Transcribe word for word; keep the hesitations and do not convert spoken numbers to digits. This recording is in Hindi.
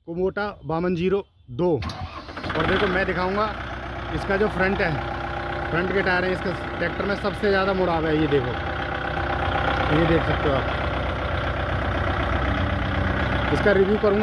कुबोटा बावन जीरो दो। और देखो मैं दिखाऊंगा इसका जो फ्रंट है, फ्रंट के टायर हैं इसका ट्रैक्टर में सबसे ज़्यादा मुड़ाव है। ये देखो, ये देख सकते हो आप। इसका रिव्यू करूँगा।